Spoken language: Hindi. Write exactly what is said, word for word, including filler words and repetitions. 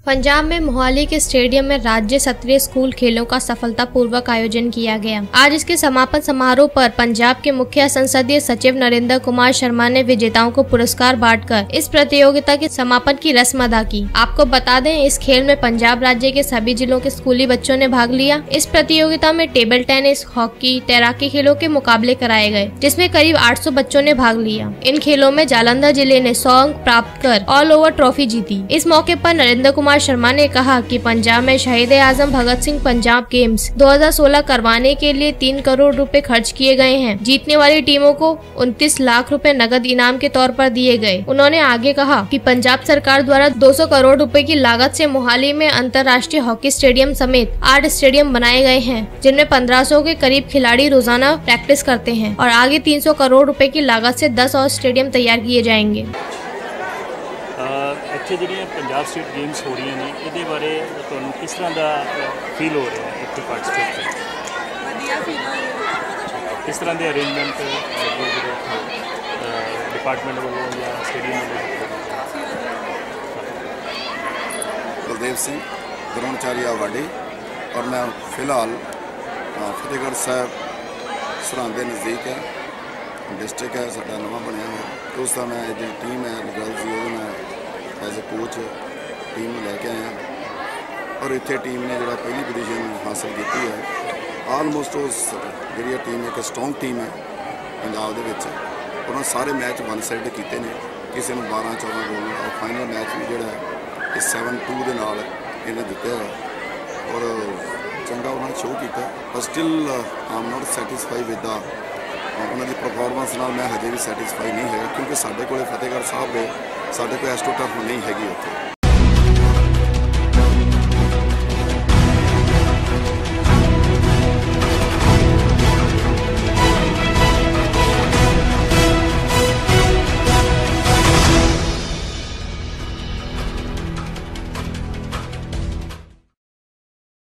पंजाब में मोहाली के स्टेडियम में राज्य स्तरीय स्कूल खेलों का सफलतापूर्वक आयोजन किया गया। आज इसके समापन समारोह पर पंजाब के मुख्य संसदीय सचिव नरेंद्र कुमार शर्मा ने विजेताओं को पुरस्कार बांटकर इस प्रतियोगिता के समापन की रस्म अदा की। आपको बता दें, इस खेल में पंजाब राज्य के सभी जिलों के स्कूली बच्चों ने भाग लिया। इस प्रतियोगिता में टेबल टेनिस, हॉकी, तैराकी खेलों के मुकाबले कराए गए, जिसमें करीब आठ सौ बच्चों ने भाग लिया। इन खेलों में जालंधर जिले ने सौ अंक प्राप्त कर ऑल ओवर ट्रॉफी जीती। इस मौके पर नरेंद्र कुमार शर्मा ने कहा कि पंजाब में शहीद आजम भगत सिंह पंजाब गेम्स दो हज़ार सोलह करवाने के लिए तीन करोड़ रुपए खर्च किए गए हैं। जीतने वाली टीमों को उनतीस लाख रुपए नगद इनाम के तौर पर दिए गए। उन्होंने आगे कहा कि पंजाब सरकार द्वारा दो सौ करोड़ रुपए की लागत से मोहाली में अंतर्राष्ट्रीय हॉकी स्टेडियम समेत आठ स्टेडियम बनाए गए हैं, जिनमें पंद्रह सौ के करीब खिलाड़ी रोजाना प्रैक्टिस करते हैं और आगे तीन सौ करोड़ रुपए की लागत से दस और स्टेडियम तैयार किए जाएंगे। ਇੱਥੇ ਜਿਹੜੀਆਂ ਪੰਜਾਬ ਸਟੇਟ ਗੇम्स हो रही ਨੇ ਇਹਦੇ ਬਾਰੇ ਤੁਹਾਨੂੰ ਕਿਸ ਤਰ੍ਹਾਂ ਦਾ ਫੀਲ ਹੋ ਰਿਹਾ ਹੈ ਇੱਥੇ ਪਾਰਟਿਸਿਪੇਟ ਕਰਕੇ? ਵਧੀਆ ਫੀਲ ਹੋ ਰਿਹਾ ਹੈ। ਕਿਸ ਤਰ੍ਹਾਂ ਦੇ ਅਰੇਂਜਮੈਂਟ डिपार्टमेंट ਵੱਲੋਂ ਜਾਂ ਸਟੇਡੀਅਮ ਵੱਲੋਂ? ਕਾਫੀ ਵਧੀਆ। ਬਲਦੇਵ ਸਿੰਘ ਦਰੋਣਚਾਰੀਆ ਵਾਡੀ और मैं फिलहाल फतेहगढ़ साहब सरहद के नज़दीक है डिस्ट्रिक्ट है साडा नवा बनया है, तो उसका मैं जी टीम है गर्ल्स जी मैं एज ए कोच टीम लैके आया और इतने टीम ने जो पहली पोजीशन हासिल की है। आलमोस्ट उस जी टीम एक स्ट्रोंग टीम है पंजाब के उन्होंने सारे मैच वन साइड किए हैं, किसी ने बारह चौदह गोल और फाइनल मैच भी जोड़ा सैवन टू के नाल इन्हें दिता है और चंगा उन्होंने शो किया। पर still I am not satisfy with the उन्होंने परफॉर्मेंस नाल मैं हजे भी सैटिस्फाई नहीं है, क्योंकि साढ़े को फतेहगढ़ साहब है साढ़े को एस्ट्रो टर्फ नहीं हैगी उत्थे।